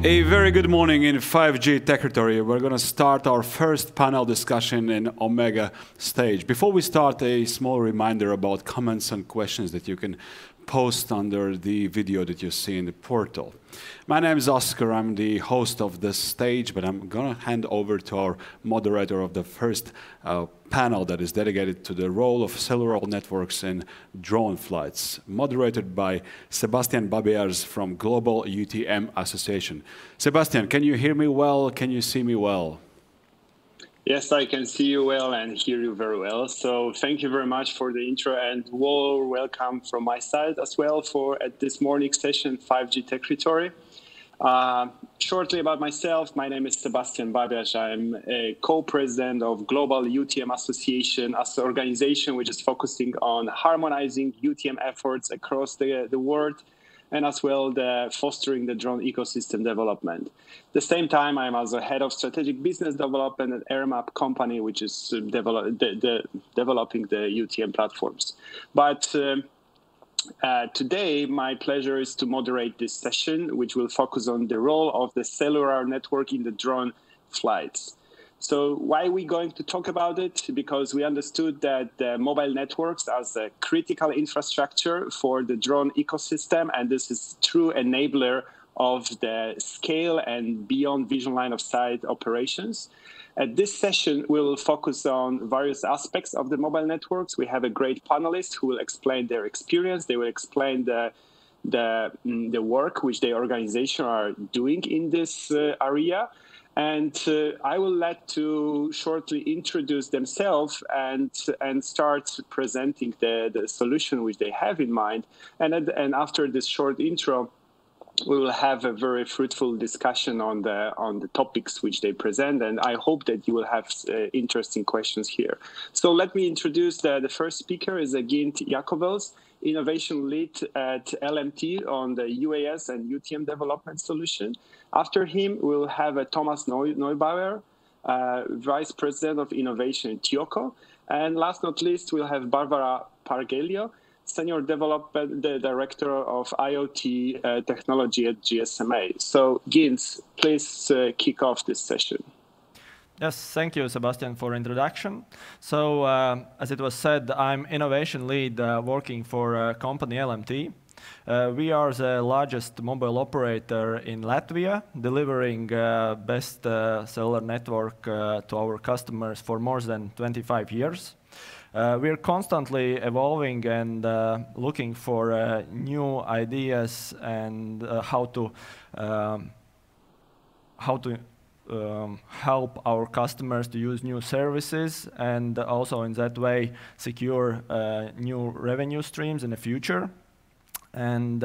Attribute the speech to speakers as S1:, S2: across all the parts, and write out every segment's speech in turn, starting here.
S1: A very good morning in 5G Techritory. We're going to start our first panel discussion in Omega stage. Before we start, a small reminder about comments and questions that you can post under the video that you see in the portal. My name is Oscar. I'm the host of this stage, but I'm going to hand over to our moderator of the first panel that is dedicated to the role of cellular networks in drone flights, moderated by Sebastian Babiars from Global UTM Association. Sebastian, can you hear me well? Can you see me well?
S2: Yes, I can see you well and hear you very well. So thank you very much for the intro and warm welcome from my side as well for at this morning session 5G Techritory. Shortly about myself, my name is Sebastian Babias. I'm a co-president of Global UTM Association as an organization which is focusing on harmonizing UTM efforts across the world, and as well fostering the drone ecosystem development. At the same time, I'm also head of strategic business development at AirMap company, which is developing the UTM platforms. But today, my pleasure is to moderate this session, which will focus on the role of the cellular network in the drone flights. So why are we going to talk about it? Because we understood that the mobile networks as a critical infrastructure for the drone ecosystem, and this is true enabler of the scale and beyond vision line of sight operations. At this session, we will focus on various aspects of the mobile networks. We have a great panelist who will explain their experience. They will explain the work which the organization are doing in this area. And I will let to shortly introduce themselves and start presenting the solution which they have in mind. And after this short intro, we will have a very fruitful discussion on the topics which they present, and I hope that you will have interesting questions here. So let me introduce the first speaker is Gints Jakovels, Innovation Lead at LMT on the UAS and UTM development solution. After him, we'll have Thomas Neubauer, Vice President of Innovation at Tioco. And last but not least, we'll have Barbara Pargelio, Senior Development Director of IoT Technology at GSMA. So, Gints, please kick off this session.
S3: Yes, thank you, Sebastian, for introduction. So, as it was said, I'm Innovation Lead working for company LMT. We are the largest mobile operator in Latvia, delivering best cellular network to our customers for more than 25 years. We are constantly evolving and looking for new ideas and how to help our customers to use new services, and also in that way secure new revenue streams in the future. And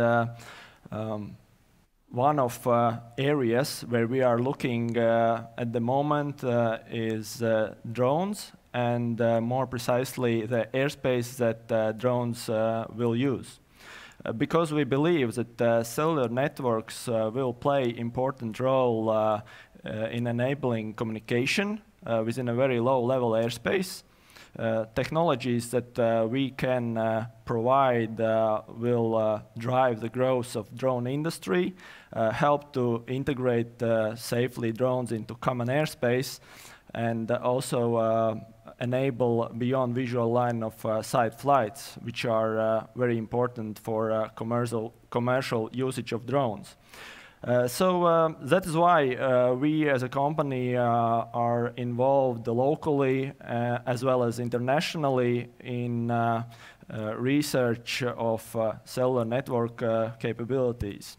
S3: one of areas where we are looking at the moment is drones, and more precisely the airspace that drones will use. Because we believe that cellular networks will play important role in enabling communication within a very low-level airspace. Technologies that we can provide will drive the growth of drone industry, help to integrate safely drones into common airspace, and also enable beyond visual line of sight flights, which are very important for commercial usage of drones. So that is why we as a company are involved locally as well as internationally in research of cellular network capabilities.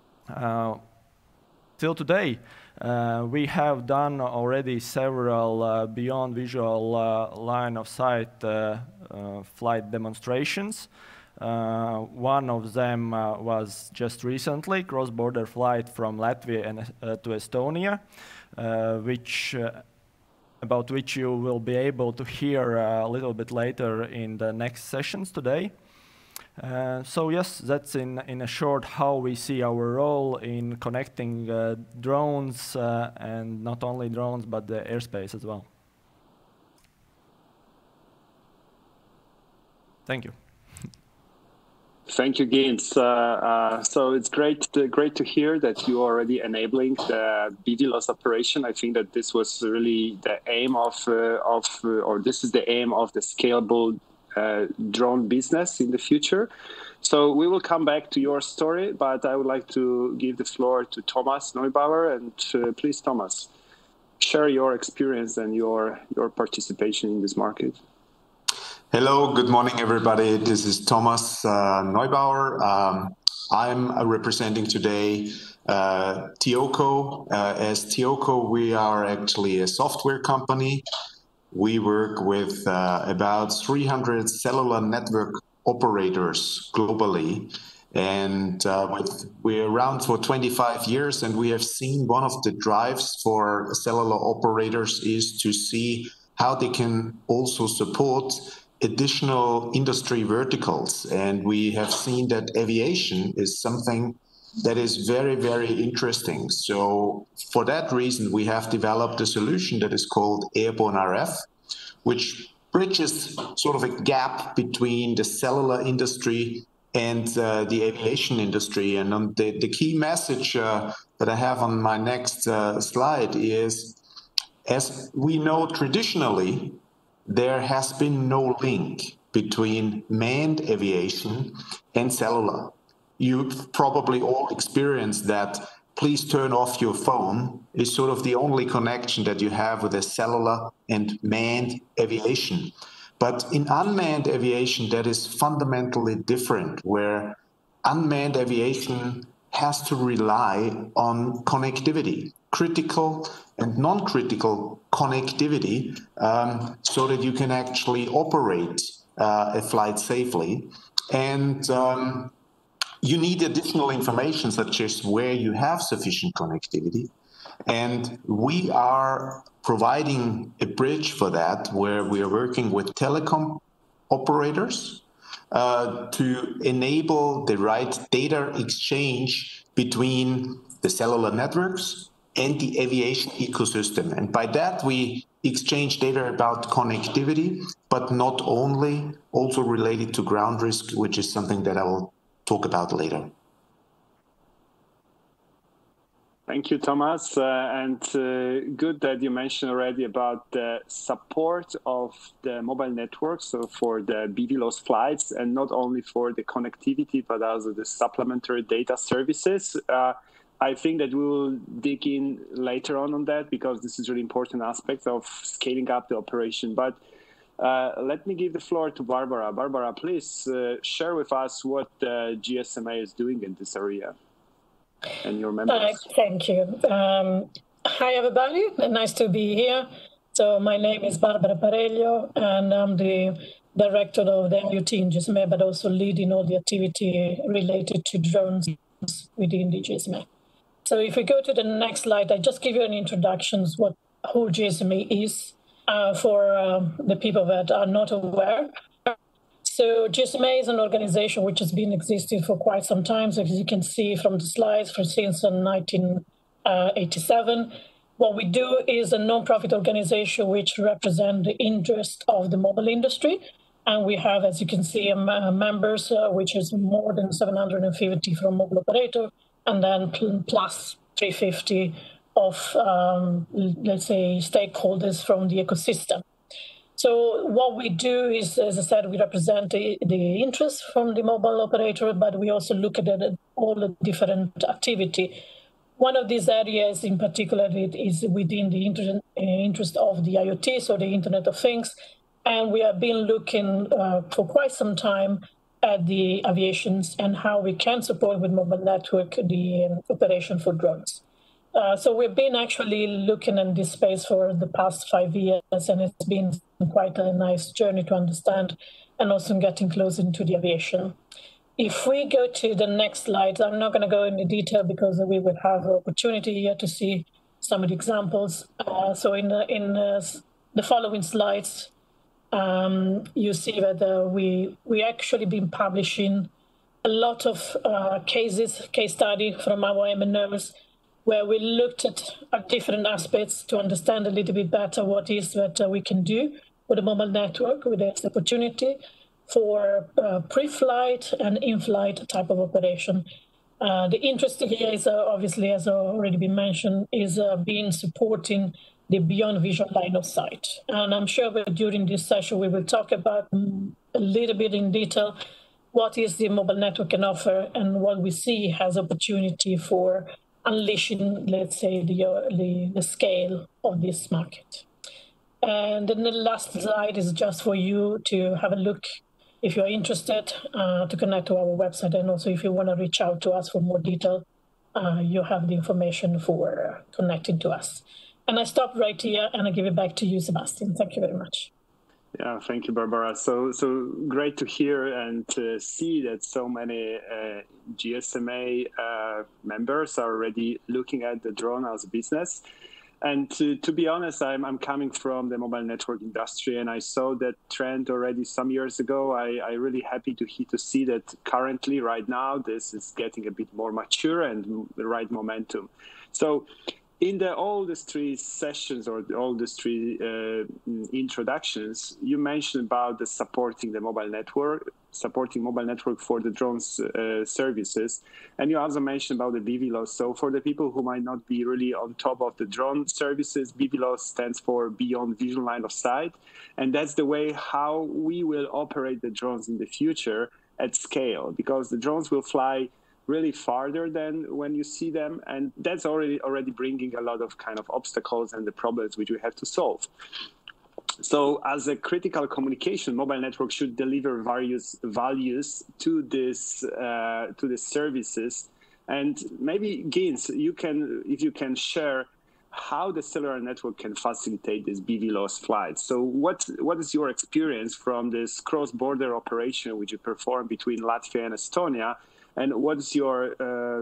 S3: Till today, we have done already several beyond visual line of sight flight demonstrations. One of them was just recently cross-border flight from Latvia to Estonia, about which you will be able to hear a little bit later in the next sessions today. So yes, that's in a short how we see our role in connecting drones and not only drones but the airspace as well. Thank you.
S2: Thank you, Gints. So it's great to hear that you're already enabling the BVLOS operation. I think that this was really the aim or this is the aim of the scalable drone business in the future. So we will come back to your story, but I would like to give the floor to Thomas Neubauer. And please, Thomas, share your experience and your participation in this market.
S4: Hello, good morning, everybody. This is Thomas Neubauer. I'm representing today Tioco. As Tioco, we are actually a software company. We work with about 300 cellular network operators globally. And we're around for 25 years, and we have seen one of the drives for cellular operators is to see how they can also support additional industry verticals. And we have seen that aviation is something that is very, very interesting. So for that reason, we have developed a solution that is called Airborne RF, which bridges sort of a gap between the cellular industry and the aviation industry. And the key message that I have on my next slide is, as we know traditionally, there has been no link between manned aviation and cellular. You've probably all experienced that please turn off your phone is sort of the only connection that you have with a cellular and manned aviation. But in unmanned aviation, that is fundamentally different, where unmanned aviation has to rely on connectivity, critical and non-critical connectivity, so that you can actually operate a flight safely. And you need additional information, such as where you have sufficient connectivity. And we are providing a bridge for that, where we are working with telecom operators to enable the right data exchange between the cellular networks and the aviation ecosystem. And by that, we exchange data about connectivity, but not only, also related to ground risk, which is something that I will talk about later.
S2: Thank you, Thomas. And good that you mentioned already about the support of the mobile network, so for the BVLOS flights, and not only for the connectivity, but also the supplementary data services. I think that we will dig in later on that, because this is a really important aspect of scaling up the operation. But let me give the floor to Barbara. Barbara, please share with us what GSMA is doing in this area and your members.
S5: Thank you. Hi, everybody. Nice to be here. So my name is Barbara Parello, and I'm the director of the MUT in GSMA, but also leading all the activity related to drones within the GSMA. So if we go to the next slide, I just give you an introduction of who GSMA is for the people that are not aware. So GSMA is an organization which has been existing for quite some time. So as you can see from the slides, since 1987. What we do is a non-profit organization which represents the interest of the mobile industry. And we have, as you can see, members, which is more than 750 from mobile operator, and then plus 350 of, let's say, stakeholders from the ecosystem. So what we do is, as I said, we represent the interest from the mobile operator, but we also look at all the different activity. One of these areas in particular is within the interest of the IoT, so the Internet of Things. And we have been looking for quite some time at the aviations and how we can support with mobile network the operation for drones. So we've been actually looking in this space for the past 5 years, and it's been quite a nice journey to understand and also getting closer into the aviation. If we go to the next slide, I'm not going to go into detail because we will have an opportunity here to see some of the examples. So in the following slides, you see that we actually been publishing a lot of case study from our MNOs, where we looked at different aspects to understand a little bit better what is that we can do with the mobile network with this opportunity. for pre-flight and in-flight type of operation. The interest here is obviously, as already been mentioned, is being supporting the beyond visual line of sight. And I'm sure that during this session, we will talk about a little bit in detail what is the mobile network can offer and what we see has opportunity for unleashing, let's say, the scale of this market. And then the last slide is just for you to have a look if you're interested to connect to our website. And also if you want to reach out to us for more detail, you have the information for connecting to us. And I stop right here and I give it back to you, Sebastian. Thank you very much.
S2: Yeah, thank you, Barbara. So great to hear and to see that so many GSMA members are already looking at the drone as a business. And to be honest, I'm coming from the mobile network industry, and I saw that trend already some years ago. I'm really happy to see that currently, right now, this is getting a bit more mature and the right momentum. So in all these three sessions or all these three introductions, you mentioned about the supporting mobile network for the drones services. And you also mentioned about the BVLOS. So for the people who might not be really on top of the drone services, BVLOS stands for Beyond Visual Line of Sight. And that's the way how we will operate the drones in the future at scale, because the drones will fly really farther than when you see them, and that's already bringing a lot of kind of obstacles and the problems which we have to solve. So as a critical communication, mobile network should deliver various values to this to the services. And maybe Gints, if you can share how the cellular network can facilitate this BVLOS flight. So what is your experience from this cross-border operation which you perform between Latvia and Estonia? And what's your,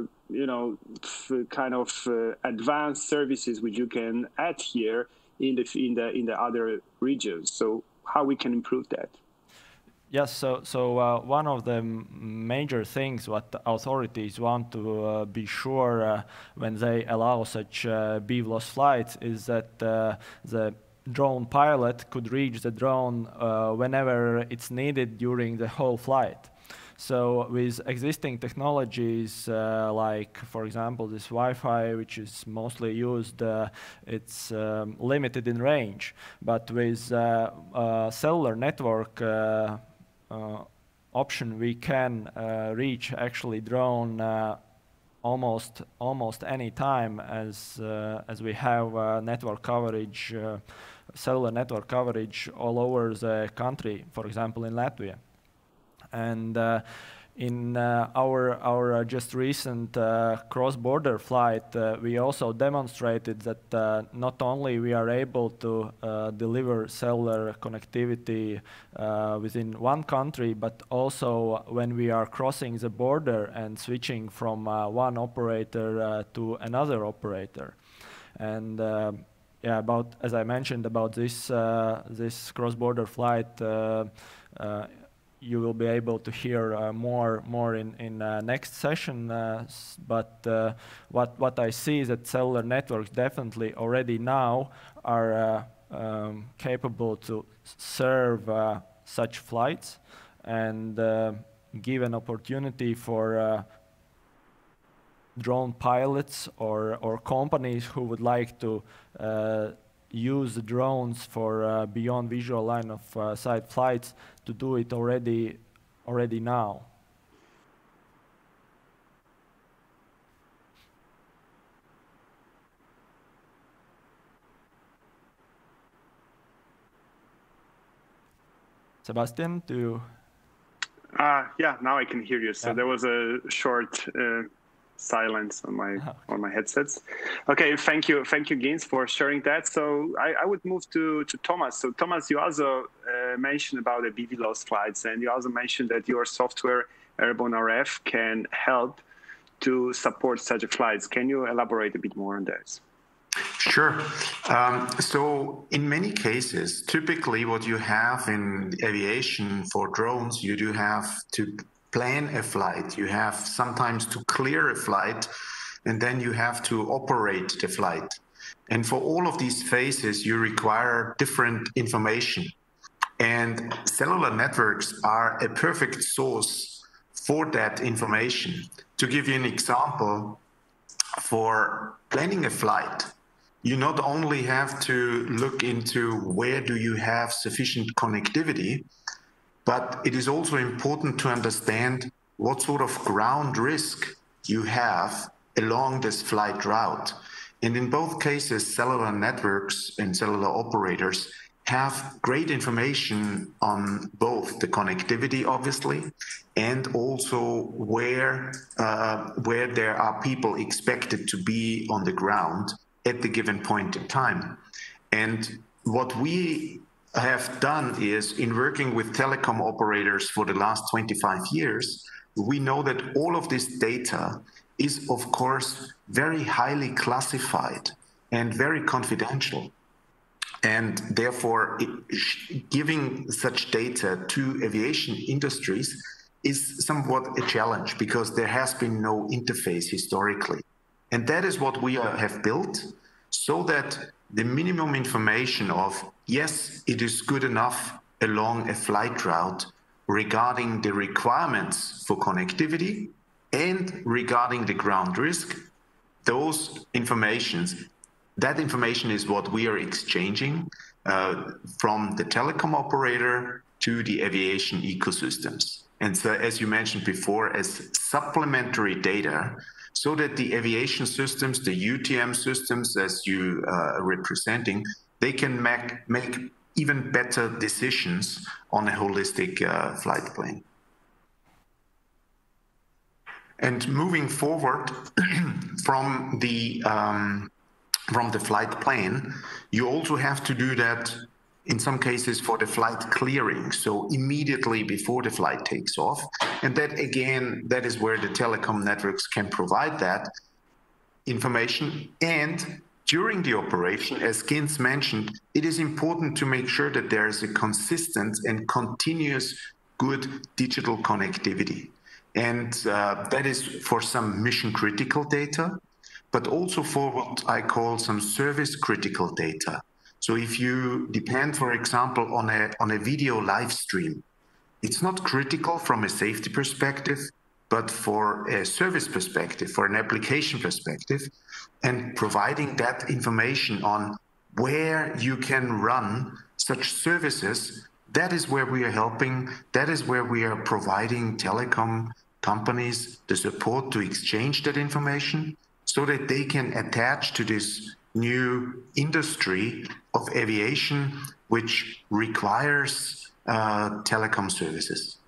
S2: kind of advanced services which you can add here in the other regions? So how we can improve that?
S3: Yes, so one of the major things what the authorities want to be sure when they allow such BVLOS flights is that the drone pilot could reach the drone whenever it's needed during the whole flight. So with existing technologies, like, for example, this Wi-Fi, which is mostly used, it's limited in range. But with cellular network option, we can reach actually drone almost any time as we have network coverage, cellular network coverage all over the country, for example, in Latvia. And in our just recent cross-border flight, we also demonstrated that not only we are able to deliver cellular connectivity within one country, but also when we are crossing the border and switching from one operator to another operator. And yeah, as I mentioned about this cross-border flight, you will be able to hear more in next session. But what I see is that cellular networks definitely already now are capable to serve such flights and give an opportunity for drone pilots or companies who would like to use the drones for beyond visual line of sight flights to do it already now. Sebastian, do you?
S2: Yeah, now I can hear you. So there was a short silence on my headsets. Okay, thank you, Gints, for sharing that. So I would move to Thomas. So Thomas, you also mentioned about the BVLOS flights, and you also mentioned that your software Airborne RF can help to support such flights. Can you elaborate a bit more on this?
S4: Sure. So in many cases, typically what you have in aviation for drones, you do have to plan a flight. You have sometimes to clear a flight, and then you have to operate the flight. And for all of these phases, you require different information. And cellular networks are a perfect source for that information. To give you an example, for planning a flight, you not only have to look into where do you have sufficient connectivity, but it is also important to understand what sort of ground risk you have along this flight route. And in both cases, cellular networks and cellular operators have great information on both the connectivity, obviously, and also where there are people expected to be on the ground at the given point in time. And what we have done is, in working with telecom operators for the last 25 years, we know that all of this data is, of course, very highly classified and very confidential. And therefore, giving such data to aviation industries is somewhat a challenge because there has been no interface historically. And that is what we have built, so that the minimum information of, yes, it is good enough along a flight route regarding the requirements for connectivity and regarding the ground risk, that information is what we are exchanging from the telecom operator to the aviation ecosystems. And so, as you mentioned before, as supplementary data, so that the aviation systems, the UTM systems, as you are representing, they can make even better decisions on a holistic flight plan. And moving forward from the flight plan, you also have to do that in some cases for the flight clearing, so immediately before the flight takes off. And that, again, that is where the telecom networks can provide that information. And during the operation, as Gints mentioned, it is important to make sure that there is a consistent and continuous good digital connectivity. And that is for some mission critical data, but also for what I call some service critical data. So if you depend, for example, on a video live stream, it's not critical from a safety perspective, but for a service perspective, for an application perspective, and providing that information on where you can run such services, that is where we are helping, that is where we are providing telecom companies the support to exchange that information so that they can attach to this new industry of aviation, which requires telecom services.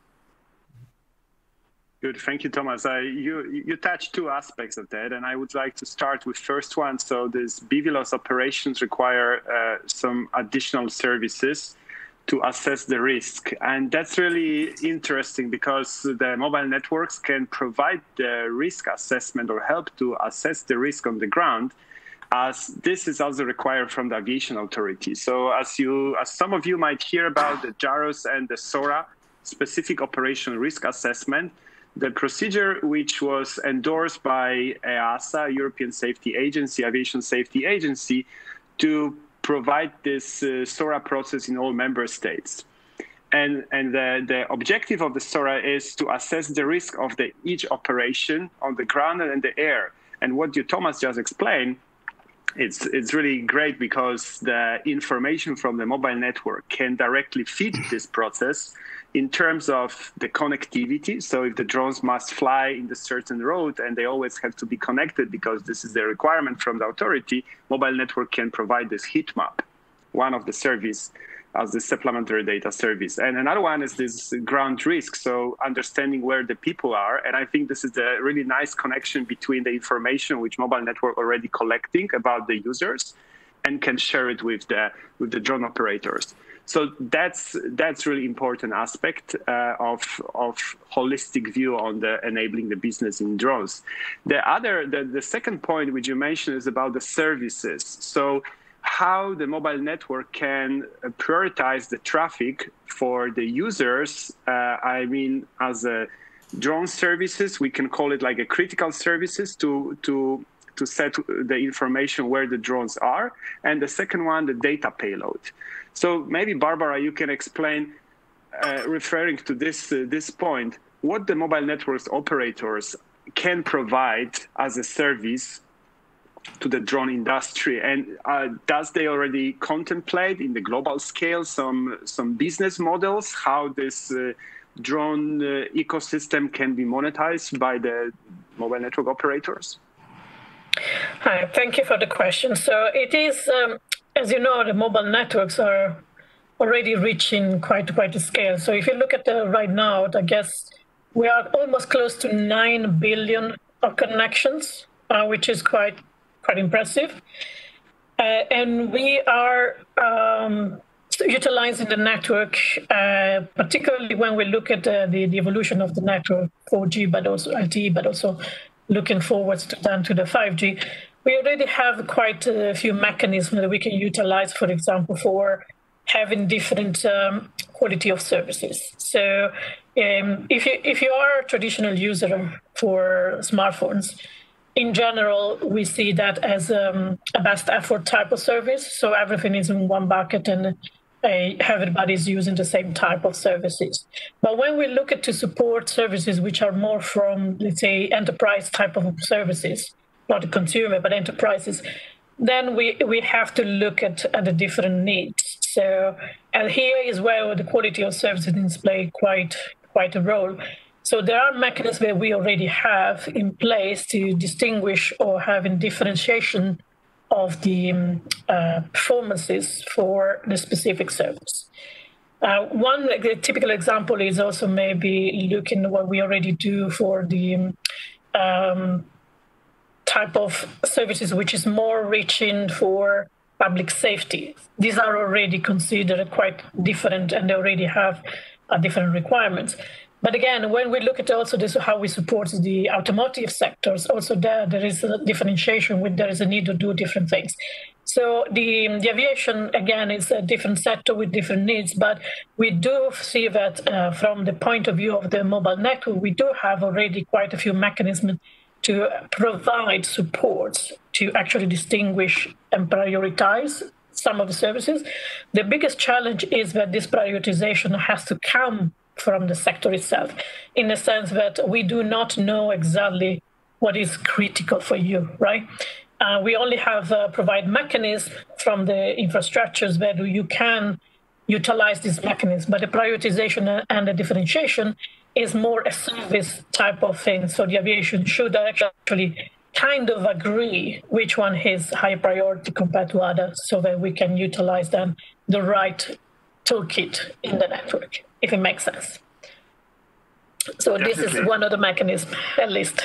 S2: Good, thank you, Thomas. You touched two aspects of that, and I would like to start with first one. So these BVLOS operations require some additional services to assess the risk. And that's really interesting because the mobile networks can provide the risk assessment or help to assess the risk on the ground, as this is also required from the aviation authority. So as some of you might hear about the JAROS and the SORA, specific operational risk assessment, the procedure which was endorsed by EASA, European Safety Agency, Aviation Safety Agency, to provide this SORA process in all member states. And the objective of the SORA is to assess the risk of each operation on the ground and in the air. And what Thomas just explained, it's really great because the information from the mobile network can directly feed this process in terms of the connectivity. So if the drones must fly in the certain road and they always have to be connected because this is the requirement from the authority, mobile network can provide this heat map, one of the service as the supplementary data service. And another one is this ground risk, so understanding where the people are. And I think this is a really nice connection between the information which mobile network already collecting about the users and can share it with the drone operators. So that's really important aspect of holistic view on the enabling the business in drones. The second point which you mentioned is about the services. So how the mobile network can prioritize the traffic for the users. I mean, as a drone services, we can call it like a critical services to set the information where the drones are. And the second one, the data payload. So maybe, Barbara, you can explain, referring to this point, what the mobile networks operators can provide as a service to the drone industry, and does they already contemplate in the global scale some business models, how this drone ecosystem can be monetized by the mobile network operators?
S5: Hi, thank you for the question. So it is, as you know, the mobile networks are already reaching quite a scale. So if you look at right now, I guess we are almost close to 9 billion of connections, which is quite impressive. And we are utilizing the network, particularly when we look at the evolution of the network, 4G, but also LTE, but also looking forwards to the 5G. We already have quite a few mechanisms that we can utilize, for example, for having different quality of services. So if you are a traditional user for smartphones, in general, we see that as a best effort type of service. So everything is in one bucket and everybody's using the same type of services. But when we look at to support services which are more from, let's say, enterprise type of services, not the consumer, but enterprises, then we have to look at the different needs. So and here is where the quality of services play quite a role. So there are mechanisms that we already have in place to distinguish or have a differentiation of the performances for the specific service. One typical example is also maybe looking at what we already do for the type of services which is more reaching for public safety. These are already considered quite different and they already have different requirements. But again, when we look at also this, how we support the automotive sectors, also there is a differentiation with there is a need to do different things. So the aviation, again, is a different sector with different needs, but we do see that from the point of view of the mobile network, we do have already quite a few mechanisms to provide support to actually distinguish and prioritize some of the services. The biggest challenge is that this prioritization has to come from the sector itself, in the sense that we do not know exactly what is critical for you, right? We only have provide mechanisms from the infrastructures where you can utilize this mechanism, but the prioritization and the differentiation is more a service type of thing. So the aviation should actually kind of agree which one is high priority compared to others, so that we can utilize then the right toolkit in the network, if it makes sense. So Definitely. This is one of the mechanisms, at least.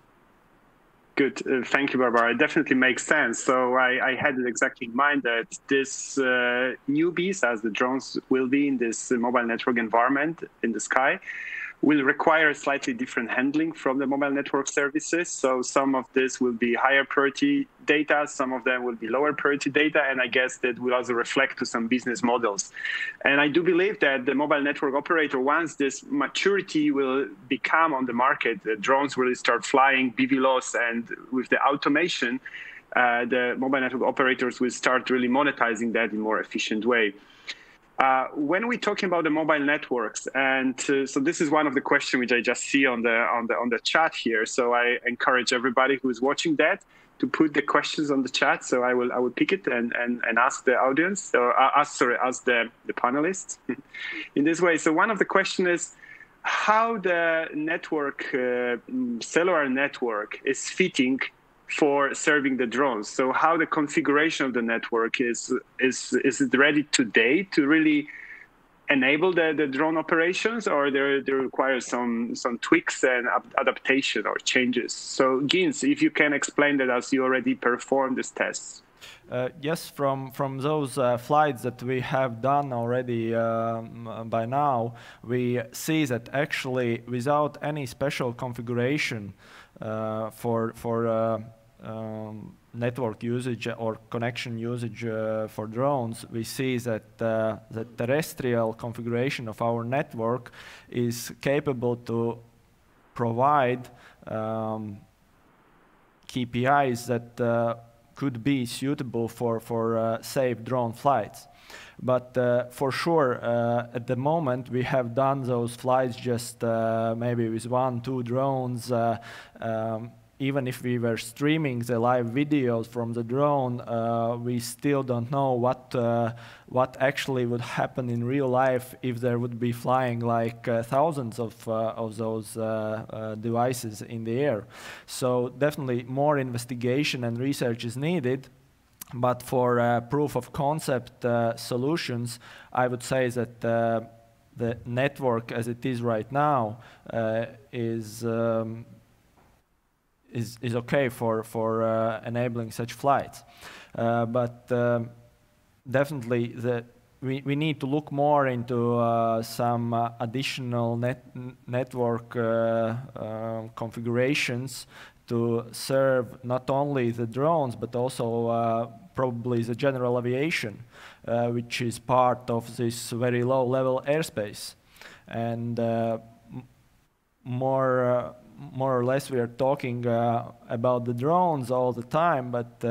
S2: Good. Thank you, Barbara. It definitely makes sense. So I had it exactly in mind that this newbies, as the drones will be in this mobile network environment in the sky, will require slightly different handling from the mobile network services. So some of this will be higher priority data, some of them will be lower priority data, and I guess that will also reflect to some business models. And I do believe that the mobile network operator, once this maturity will become on the market, the drones will start flying BVLOS, and with the automation, the mobile network operators will start really monetizing that in a more efficient way. When we're talking about the mobile networks, and so this is one of the questions which I just see on the chat here. So I encourage everybody who is watching that to put the questions on the chat. So I will pick it and ask the audience, or ask the panelists in this way. So one of the questions is how the network, cellular network, is fitting for serving the drones. So how the configuration of the network is it ready today to really enable the drone operations, or there requires some tweaks and adaptation or changes? So Gints, if you can explain that, as you already performed these tests.
S3: Yes, from those flights that we have done already by now, we see that actually without any special configuration for network usage or connection usage for drones, we see that the terrestrial configuration of our network is capable to provide KPIs that could be suitable for safe drone flights. But for sure, at the moment, we have done those flights just maybe with 1-2 drones. Even if we were streaming the live videos from the drone, we still don't know what actually would happen in real life if there would be flying like thousands of those devices in the air. So definitely more investigation and research is needed. But for proof of concept solutions, I would say that the network as it is right now is okay for enabling such flights. But definitely we need to look more into some additional network configurations to serve not only the drones, but also probably the general aviation, which is part of this very low-level airspace. And more or less we are talking about the drones all the time, but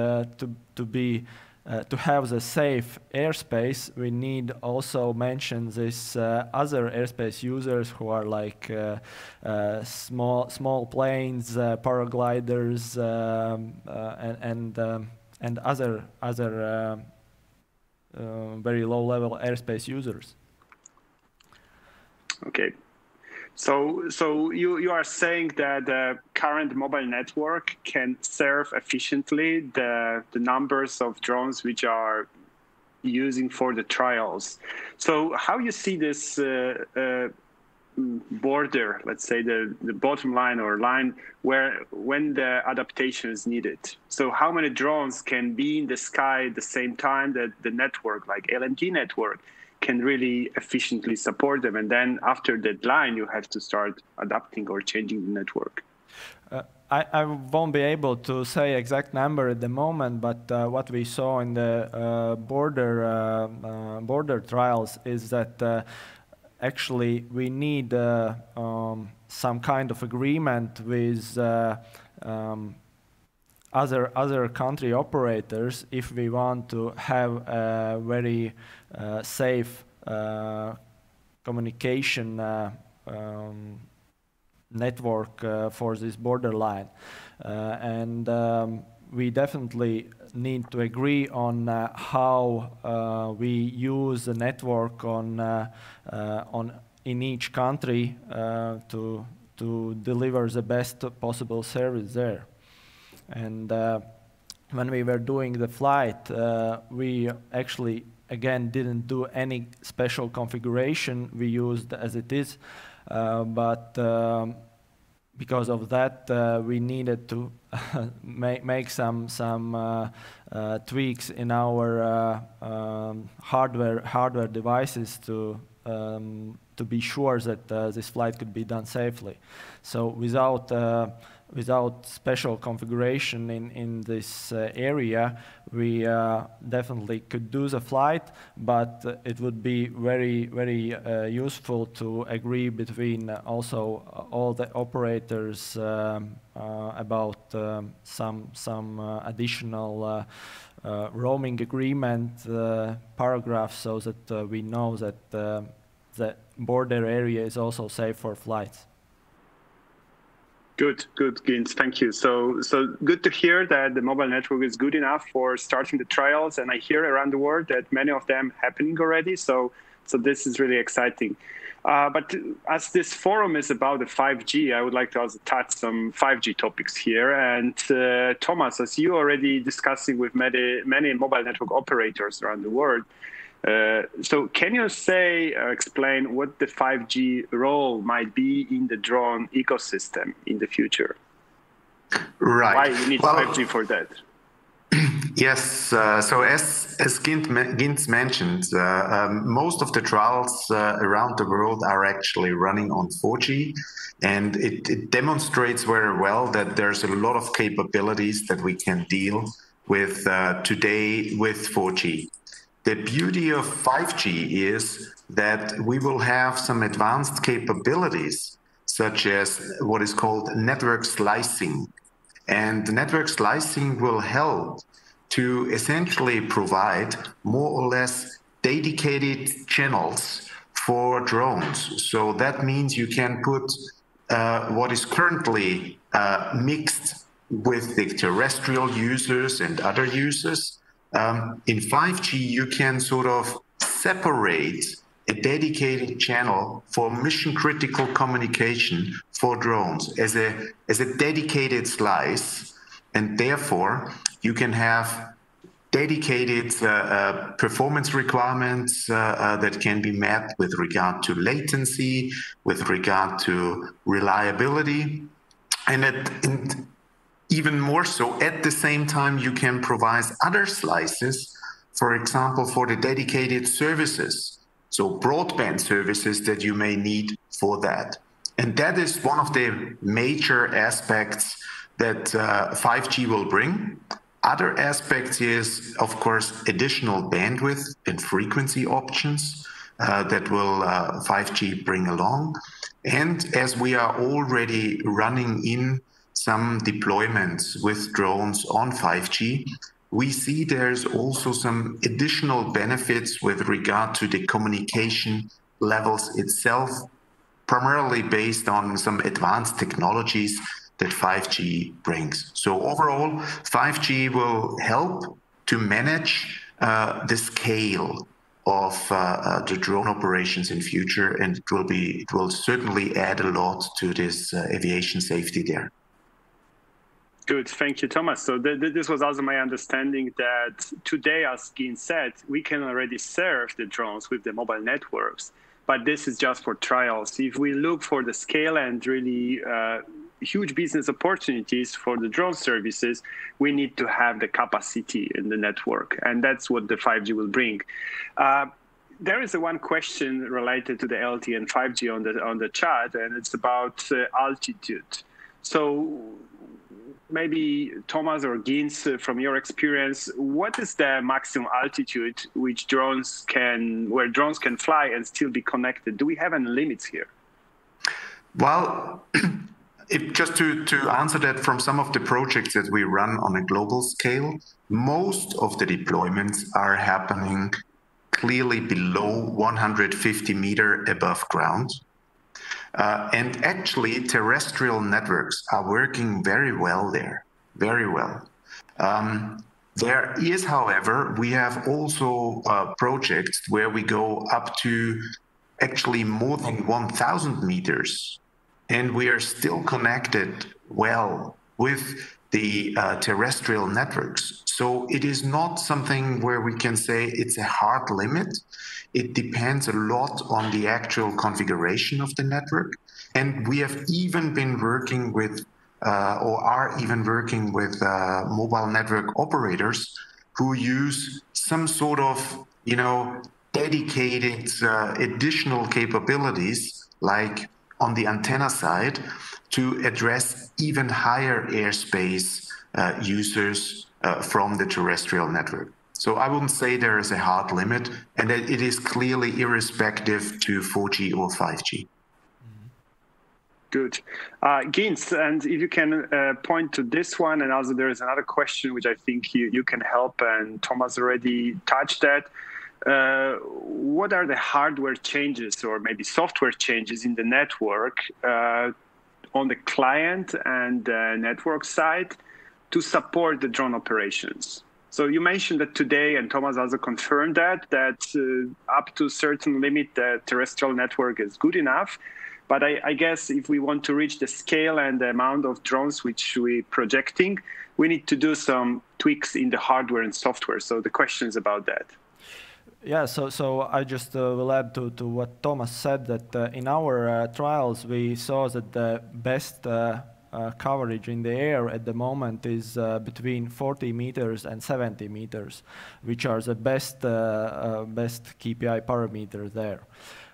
S3: to have the safe airspace, we need also mention this other airspace users who are like small planes, paragliders, and other very low-level airspace users.
S2: Okay. So you are saying that the current mobile network can serve efficiently the numbers of drones which are using for the trials. So how you see this border, let's say the bottom line or line when the adaptation is needed? So how many drones can be in the sky at the same time that the network, like LNG network, can really efficiently support them, and then after that line you have to start adapting or changing the network?
S3: I won't be able to say exact number at the moment, but what we saw in the border trials is that actually we need some kind of agreement with other country operators if we want to have a very safe communication network for this borderline. And we definitely need to agree on how we use the network in each country to deliver the best possible service there. And when we were doing the flight, we actually, again, didn't do any special configuration. We used as it is, but because of that, we needed to make some tweaks in our hardware devices to be sure that this flight could be done safely. So without special configuration in this area, we definitely could do the flight, but it would be very useful to agree between also all the operators about some additional roaming agreement paragraphs, so that we know that the border area is also safe for flights.
S2: Good, Gints, thank you. So good to hear that the mobile network is good enough for starting the trials, and I hear around the world that many of them happening already. So this is really exciting. But as this forum is about the 5G, I would like to also touch some 5G topics here. And Thomas, as you already discussing with many mobile network operators around the world, so can you explain what the 5G role might be in the drone ecosystem in the future?
S4: Right.
S2: Why you need 5G for that?
S4: Yes. So as Gints mentioned, most of the trials around the world are actually running on 4G, and it demonstrates very well that there's a lot of capabilities that we can deal with today with 4G. The beauty of 5G is that we will have some advanced capabilities, such as what is called network slicing. And network slicing will help to essentially provide more or less dedicated channels for drones. So that means you can put what is currently mixed with the terrestrial users and other users. In 5G, you can sort of separate a dedicated channel for mission-critical communication for drones as a dedicated slice, and therefore you can have dedicated performance requirements that can be met with regard to latency, with regard to reliability, and even more so, at the same time, you can provide other slices, for example, for the dedicated services, so broadband services that you may need for that. And that is one of the major aspects that 5G will bring. Other aspects is, of course, additional bandwidth and frequency options that will 5G bring along. And as we are already running in some deployments with drones on 5G, we see there's also some additional benefits with regard to the communication levels itself, primarily based on some advanced technologies that 5G brings. So overall, 5G will help to manage the scale of the drone operations in future, and it will certainly add a lot to this aviation safety there.
S2: Good, thank you, Thomas. So this was also my understanding that today, as Gints said, we can already serve the drones with the mobile networks, but this is just for trials. If we look for the scale and really huge business opportunities for the drone services, we need to have the capacity in the network, and that's what the 5G will bring. There is one question related to the LTE and 5G on the chat, and it's about altitude. So maybe Thomas or Gints, from your experience, what is the maximum altitude where drones can fly and still be connected? Do we have any limits here?
S4: Well, just to answer that, from some of the projects that we run on a global scale, most of the deployments are happening clearly below 150 meters above ground. And actually, terrestrial networks are working very well there, very well. There is, however, we have also projects where we go up to actually more than 1,000 meters, and we are still connected well with the terrestrial networks. So it is not something where we can say it's a hard limit. It depends a lot on the actual configuration of the network. And we have even been working with, or are even working with mobile network operators who use some sort of, dedicated additional capabilities, like on the antenna side, to address even higher airspace users from the terrestrial network. So I wouldn't say there is a hard limit, and that it is clearly irrespective to 4G or 5G.
S2: Good. Gints, and if you can point to this one, and also there is another question which I think you can help, and Thomas already touched that. What are the hardware changes or maybe software changes in the network on the client and network side to support the drone operations? So you mentioned that today, and Thomas also confirmed that up to a certain limit, the terrestrial network is good enough. But I guess if we want to reach the scale and the amount of drones which we're projecting, we need to do some tweaks in the hardware and software. So the question is about that.
S3: Yeah, so I just will add to what Thomas said, that in our trials we saw that the best coverage in the air at the moment is between 40 meters and 70 meters, which are the best KPI parameter there.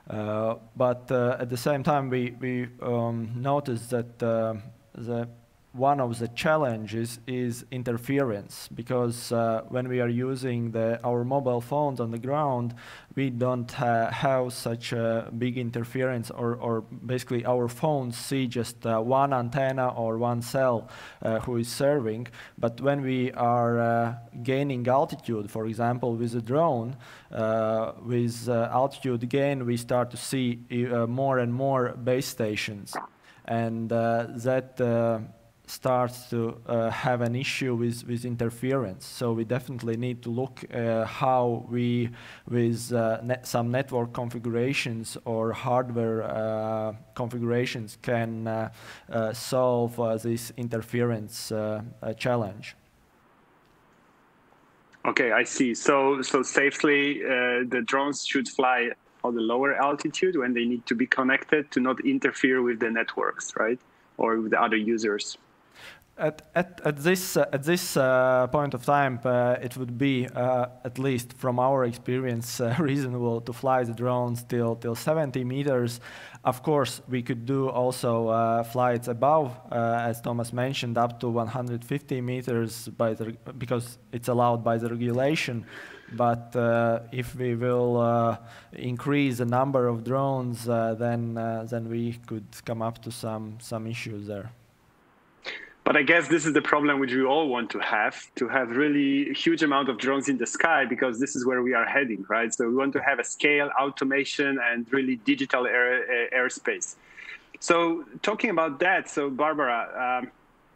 S3: But at the same time, we noticed that the one of the challenges is interference, because when we are using our mobile phones on the ground, we don't have such a big interference, or basically our phones see just one antenna or one cell who is serving. But when we are gaining altitude, for example, with a drone, with altitude gain, we start to see more and more base stations. And that starts to have an issue with interference. So we definitely need to look how we, with some network configurations or hardware configurations, can solve this interference challenge.
S2: Okay, I see. So safely, the drones should fly on the lower altitude when they need to be connected to not interfere with the networks, right? Or with the other users.
S3: At this point of time, it would be, at least from our experience, reasonable to fly the drones till 70 meters. Of course, we could do also flights above, as Thomas mentioned, up to 150 meters because it's allowed by the regulation. But if we will increase the number of drones, then we could come up to some issues there.
S2: But I guess this is the problem which we all want to have really huge amount of drones in the sky, because this is where we are heading, right? So we want to have a scale, automation, and really digital airspace. So talking about that, so Barbara,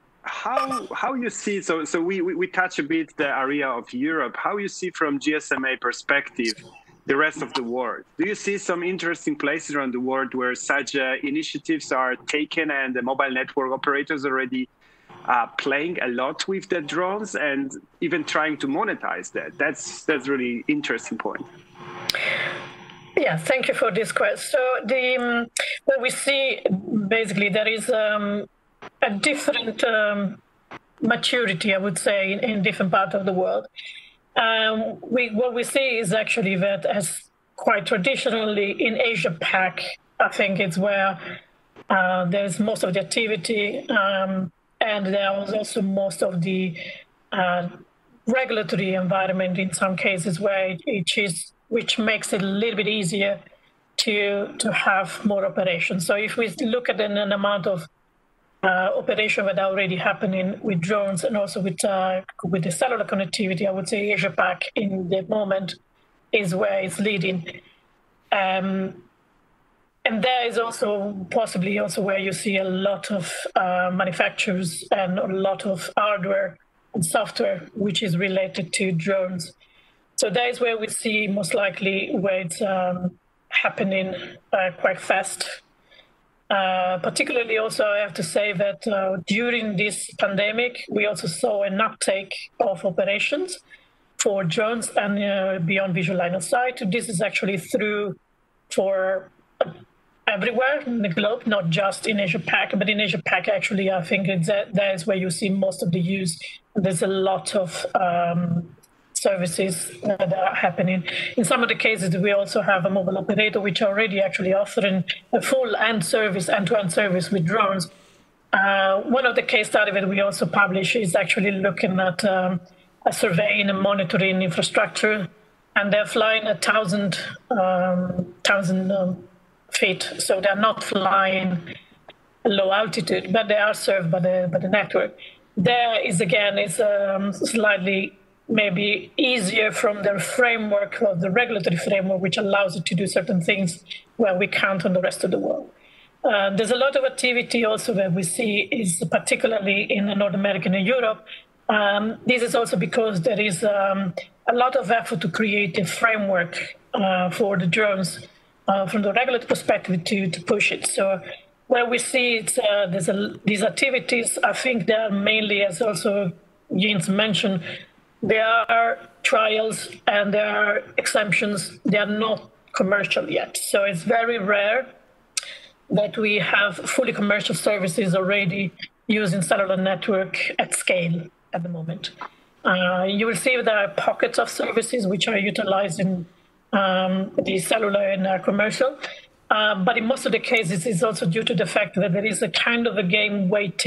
S2: how you see, so we touch a bit the area of Europe, how you see from GSMA perspective the rest of the world? Do you see some interesting places around the world where such initiatives are taken and the mobile network operators already playing a lot with the drones and even trying to monetize that? That's really interesting point.
S5: Yeah, thank you for this question. So what we see, basically, there is a different maturity, I would say, in different parts of the world. What we see is actually that, as quite traditionally in Asia Pac, I think it's where there's most of the activity, and there was also most of the regulatory environment in some cases which makes it a little bit easier to have more operations. So if we look at an amount of operation that are already happening with drones and also with the cellular connectivity, I would say Asia Pac in the moment is where it's leading. And there is also possibly also where you see a lot of manufacturers and a lot of hardware and software which is related to drones. So that is where we see most likely where it's happening quite fast. Particularly also, I have to say that during this pandemic, we also saw an uptake of operations for drones and beyond visual line of sight. This is actually for everywhere in the globe, not just in Asia Pac, but in Asia Pac, actually, I think that is where you see most of the use. There's a lot of services that are happening. In some of the cases, we also have a mobile operator which are already actually offering a full end-to-end service with drones. One of the case studies that we also publish is actually looking at a surveying and monitoring infrastructure, and they're flying 1,000 feet. So they're not flying low altitude, but they are served by the network. There is, again, it's slightly maybe easier from the framework of the regulatory framework, which allows it to do certain things where we can't on the rest of the world. There's a lot of activity also that we see is particularly in North America and Europe. This is also because there is a lot of effort to create a framework for the drones from the regulatory perspective to push it. So where we see it's, these activities, I think they are mainly, as also Gints mentioned, there are trials and there are exemptions. They are not commercial yet. So it's very rare that we have fully commercial services already using cellular network at scale at the moment. You will see there are pockets of services which are utilizing the cellular and commercial. But in most of the cases, it's also due to the fact that there is a kind of a game waiting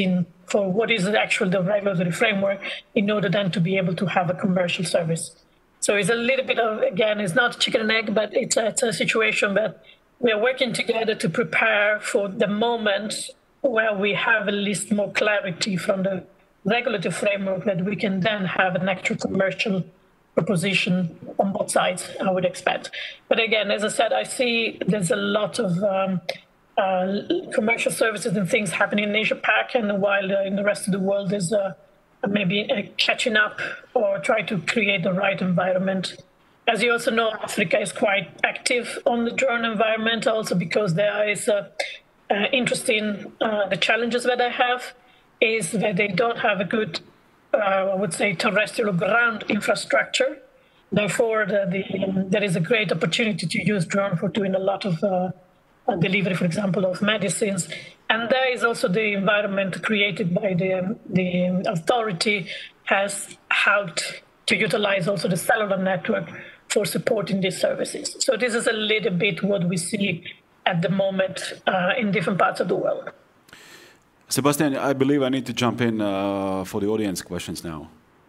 S5: for what is actually the regulatory framework in order then to be able to have a commercial service. So it's a little bit of, again, it's not chicken and egg, but it's a situation that we are working together to prepare for the moment where we have at least more clarity from the regulatory framework that we can then have an actual commercial proposition on both sides, I would expect. But again, as I said, I see there's a lot of commercial services and things happening in Asia Pac, and while in the rest of the world is maybe catching up or try to create the right environment. As you also know, Africa is quite active on the drone environment, also because there is interesting, the challenges that they have is that they don't have a good, I would say, terrestrial ground infrastructure. Therefore, there is a great opportunity to use drone for doing a lot of delivery, for example, of medicines. And there is also the environment created by the authority has helped to utilize also the cellular network for supporting these services. So this is a little bit what we see at the moment in different parts of the world.
S1: Sebastian, I believe I need to jump in for the audience questions now.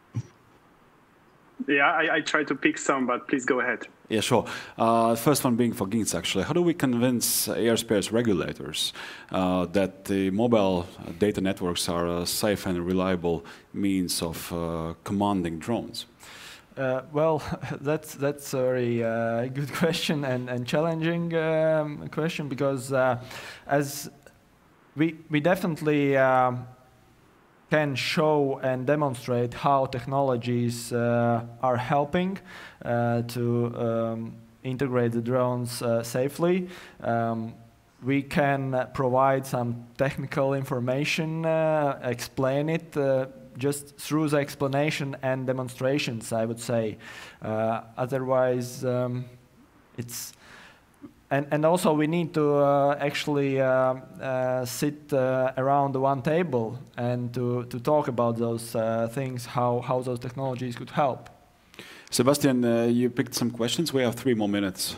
S2: Yeah, I try to pick some, but please go ahead.
S1: Yeah, sure. First one being for Gints, actually. How do we convince airspace regulators that the mobile data networks are a safe and reliable means of commanding drones?
S3: Well, that's a very good question and challenging question, because as we definitely can show and demonstrate how technologies are helping to integrate the drones safely. We can provide some technical information, explain it just through the explanation and demonstrations, I would say. Otherwise, it's... And also we need to actually sit around one table and to talk about those things, how those technologies could help.
S1: Sebastian, you picked some questions. We have 3 more minutes.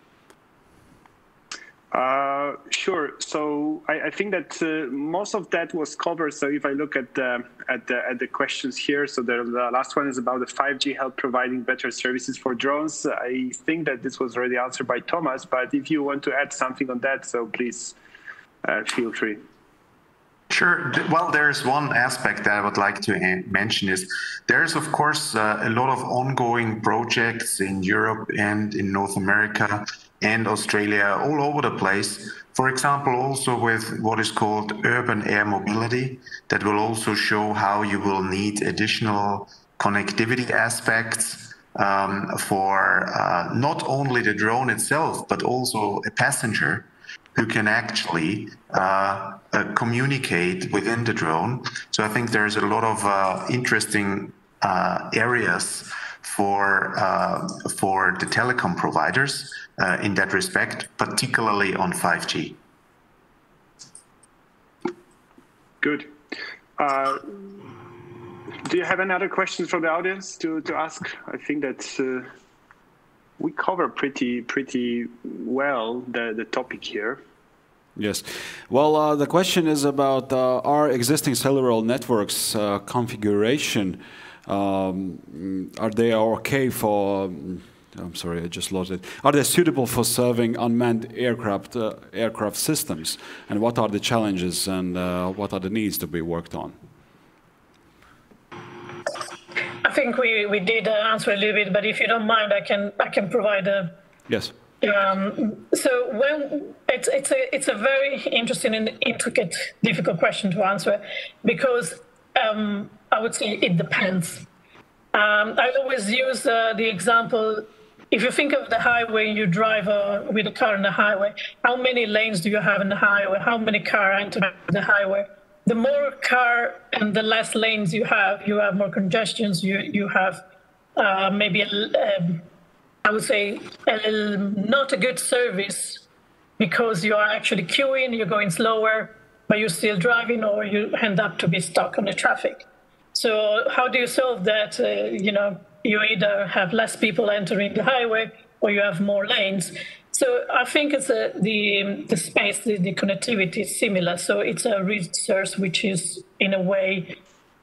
S2: Sure. So I think that most of that was covered. So if I look at the questions here, so the last one is about the 5G help providing better services for drones. I think that this was already answered by Thomas, but if you want to add something on that, so please feel free.
S4: Sure. Well, there's one aspect that I would like to mention is there's, of course, a lot of ongoing projects in Europe and in North America and Australia, all over the place. For example, also with what is called urban air mobility, that will also show how you will need additional connectivity aspects for not only the drone itself, but also a passenger who can actually communicate within the drone. So I think there's a lot of interesting areas for the telecom providers in that respect, particularly on 5G.
S2: Good. Do you have any other questions from the audience to ask? I think that we cover pretty well the topic here.
S1: Yes. Well, the question is about our existing cellular networks configuration. Are they okay for... I'm sorry, I just lost it. Are they suitable for serving unmanned aircraft systems? And what are the challenges and what are the needs to be worked on?
S5: I think we did answer a little bit, but if you don't mind, I can provide a...
S1: Yes.
S5: So when it's a very interesting and intricate, difficult question to answer, because I would say it depends. I always use the example. If you think of the highway, you drive with a car on the highway, how many lanes do you have in the highway? How many cars enter the highway? The more car and the less lanes you have more congestions, you have maybe, I would say, not a good service because you are actually queuing, you're going slower, but you're still driving, or you end up to be stuck on the traffic. So how do you solve that? You either have less people entering the highway or you have more lanes. So So I think it's the space, the connectivity is similar. So it's a resource which is in a way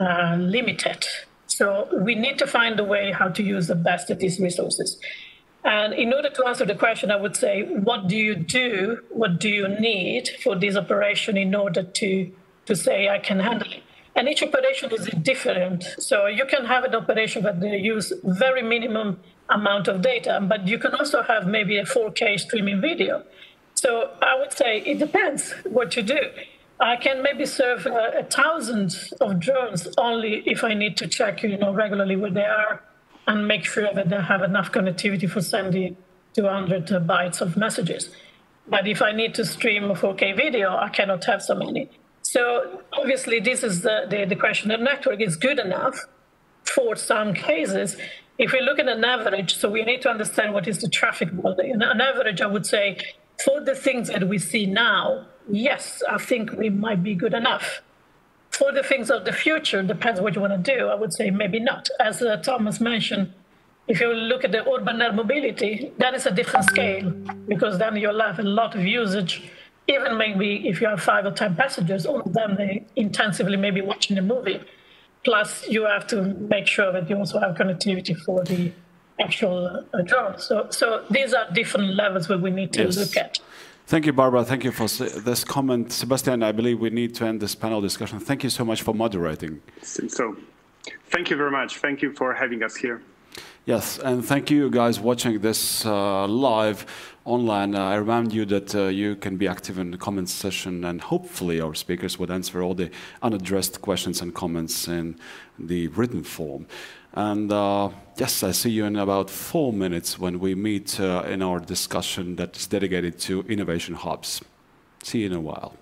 S5: limited. So we need to find a way how to use the best of these resources. And in order to answer the question, I would say, what do you do? What do you need for this operation in order to say I can handle it? And each operation is different. So you can have an operation that they use very minimum amount of data, but you can also have maybe a 4K streaming video. So I would say it depends what you do. I can maybe serve 1,000 of drones only if I need to check, regularly where they are and make sure that they have enough connectivity for sending 200 bytes of messages. But if I need to stream a 4K video, I cannot have so many. So obviously, this is the question. The network is good enough for some cases. If we look at an average, so we need to understand what is the traffic model. On average, I would say, for the things that we see now, yes, I think we might be good enough. For the things of the future, depends what you want to do, I would say maybe not. As Thomas mentioned, if you look at the urban air mobility, that is a different scale, because then you'll have a lot of usage. Even maybe if you have 5 or 10 passengers, all of them, they intensively maybe watching a movie. Plus, you have to make sure that you also have connectivity for the actual drone. So these are different levels where we need to look at.
S1: Thank you, Barbara. Thank you for this comment. Sebastian, I believe we need to end this panel discussion. Thank you so much for moderating.
S2: So, thank you very much. Thank you for having us here.
S1: Yes, and thank you guys watching this live online. I remind you that you can be active in the comments session, and hopefully our speakers would answer all the unaddressed questions and comments in the written form. And yes, I see you in about 4 minutes when we meet in our discussion that is dedicated to innovation hubs. See you in a while.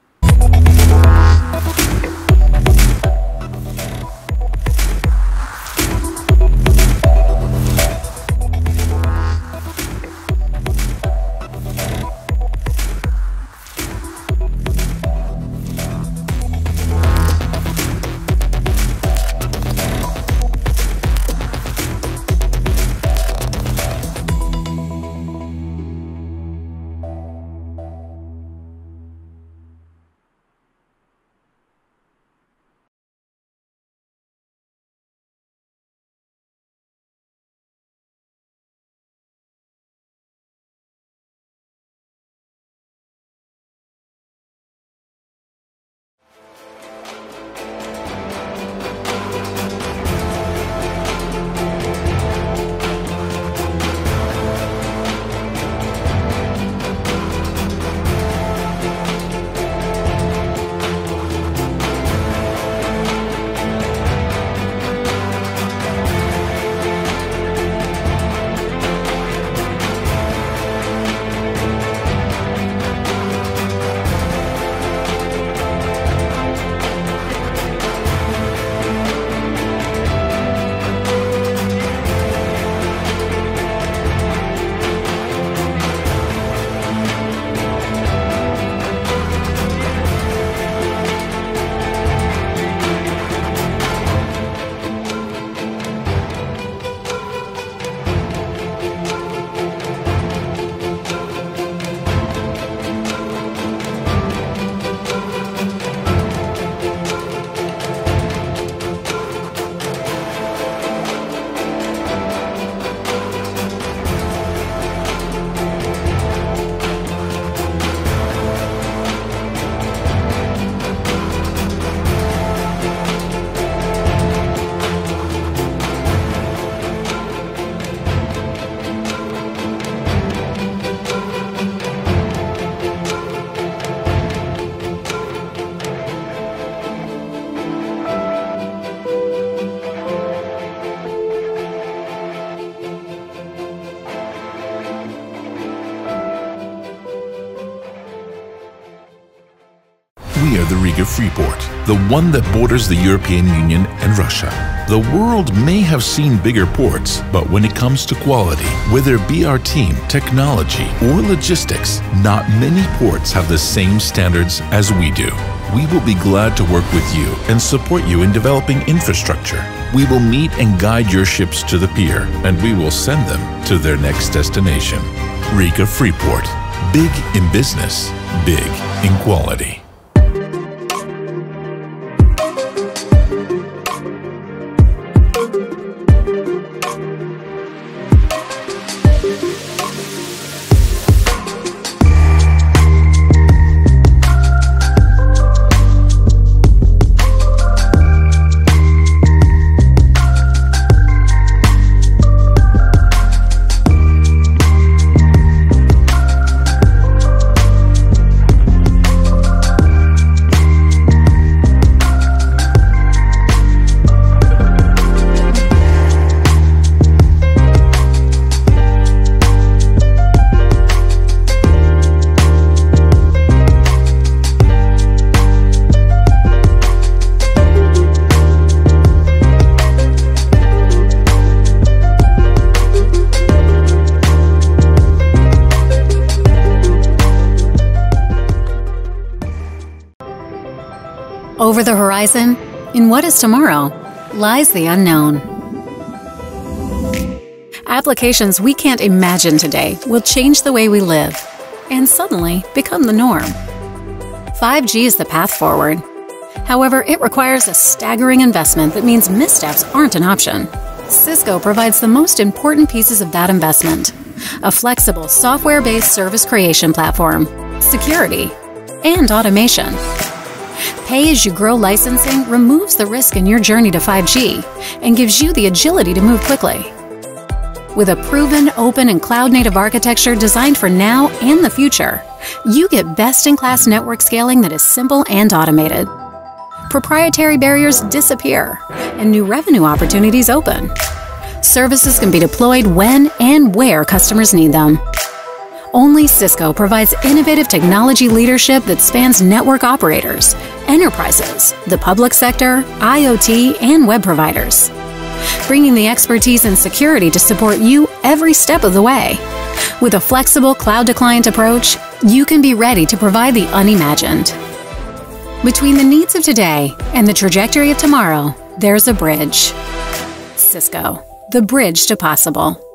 S6: The Riga Freeport, the one that borders the European Union and Russia. The world may have seen bigger ports, but when it comes to quality, whether it be our team, technology, or logistics, not many ports have the same standards as we do. We will be glad to work with you and support you in developing infrastructure. We will meet and guide your ships to the pier, and we will send them to their next destination. Riga Freeport. Big in business, big in quality.
S7: Over the horizon, in what is tomorrow, lies the unknown. Applications we can't imagine today will change the way we live and suddenly become the norm. 5G is the path forward. However, it requires a staggering investment that means missteps aren't an option. Cisco provides the most important pieces of that investment: a flexible software-based service creation platform, security, and automation. Pay-as-you-grow licensing removes the risk in your journey to 5G and gives you the agility to move quickly. With a proven, open, and cloud-native architecture designed for now and the future, you get best-in-class network scaling that is simple and automated. Proprietary barriers disappear, and new revenue opportunities open. Services can be deployed when and where customers need them. Only Cisco provides innovative technology leadership that spans network operators, enterprises, the public sector, IoT, and web providers, bringing the expertise and security to support you every step of the way. With a flexible cloud-to-client approach, you can be ready to provide the unimagined. Between the needs of today and the trajectory of tomorrow, there's a bridge. Cisco, the bridge to possible.